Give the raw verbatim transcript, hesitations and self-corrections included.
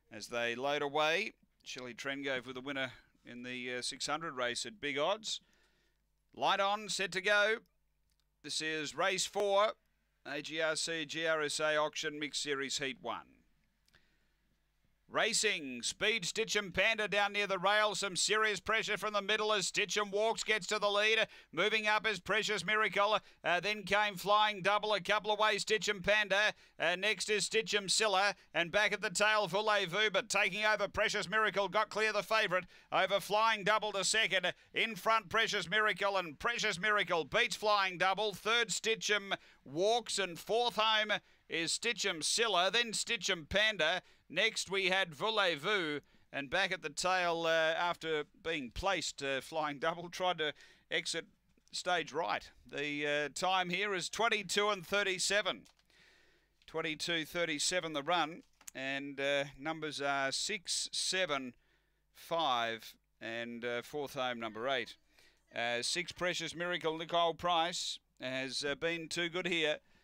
as they load away. Shelley Trengove with the winner in the uh, six hundred race at big odds. Light on, set to go. This is race four, A G R C G R S A Auction Mixed Series Heat one. Racing, Speed Stitchem Panda down near the rail. Some serious pressure from the middle as Stitchem walks, gets to the lead. Moving up is Precious Miracle. Uh, then came Flying Double a couple of ways, Stitchem Panda. Uh, next is Stitchem Silla. And back at the tail, Voulez-Vous, but taking over Precious Miracle. Got clear the favourite over Flying Double to second. In front, Precious Miracle, and Precious Miracle beats Flying Double. Third, Stitchem walks, and fourth home is Stitchem Silla. Then Stitchem Panda. Next we had Voulez-Vous, and back at the tail uh, after being placed, uh, Flying Double tried to exit stage right. The uh, time here is twenty-two and thirty-seven. twenty-two thirty-seven the run, and uh, numbers are six, seven, five, and uh, fourth home number eight. Uh, six Precious Miracle, Nicole Price has uh, been too good here.